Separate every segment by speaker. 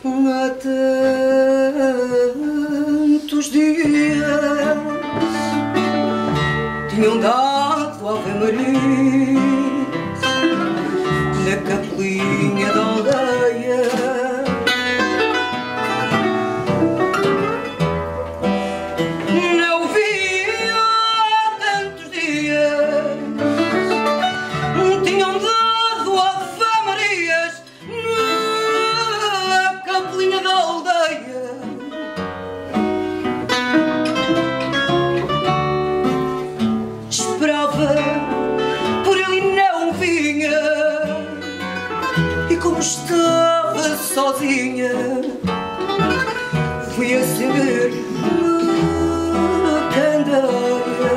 Speaker 1: há tantos dias tinham dado Ave Maria na capelinha da aldeia. Não via há tantos dias tinham dado Ave Marias na capelinha da aldeia. Esperava por ele e não vinha, e como estava sozinha fui acender uma candeia.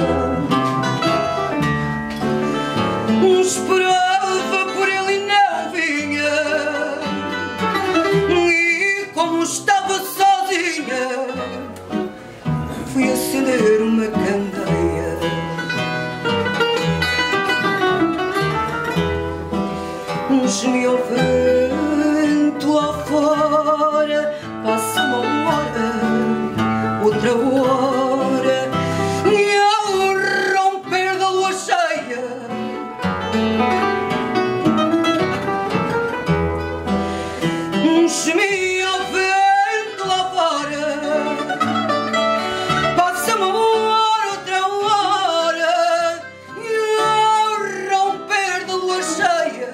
Speaker 1: Esperava por ele e não vinha, e como estava sozinha fui acender uma candeia. Gemia o vento lá fora, passa uma hora, outra hora, e ao romper da lua cheia gemia o vento lá fora, passa uma hora, outra hora, e ao romper da lua cheia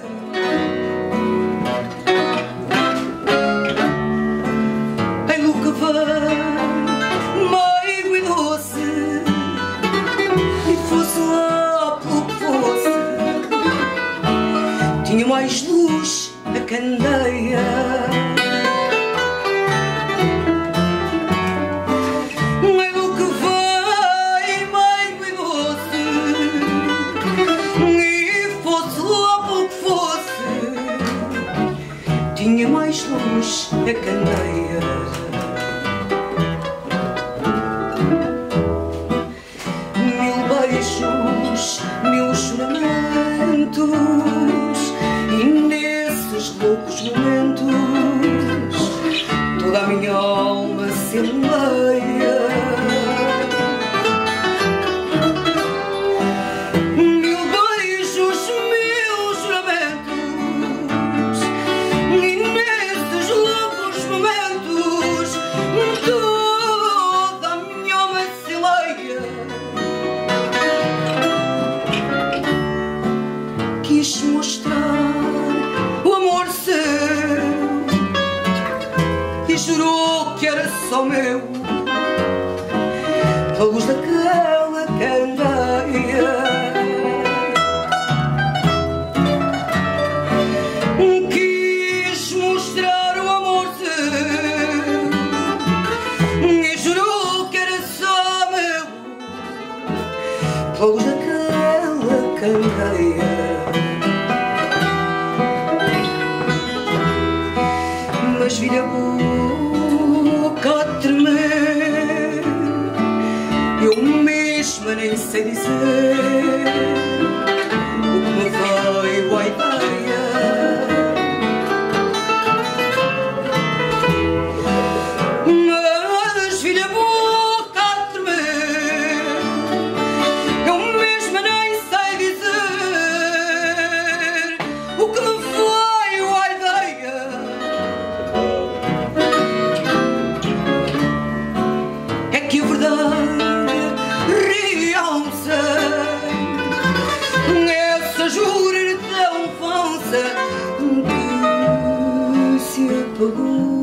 Speaker 1: meigo e doce, e fosse lá pelo que fosse, tinha mais luz a candeia. Meigo que veio, meigo e doce, e fosse lá pelo que fosse, tinha mais luz a candeia. Mil juramentos, e nesses loucos momentos toda a minha alma se enleia. Mil beijos, mil juramentos, e nesses loucos momentos toda a minha alma se enleia. Quis mostrar o amor seu e jurou que era só meu, a luz daquela candeia. Quis mostrar o amor seu e jurou que era só meu, a luz daquela candeia. Mas vi-lhe a boca a tremer, eu mesma nem sei dizer o que me veio à ideia. Mas vi-lhe a boca a tremer, eu mesma nem sei dizer o que me veio à ideia. Que a verdade realça essa escuridão falsa que se apagou.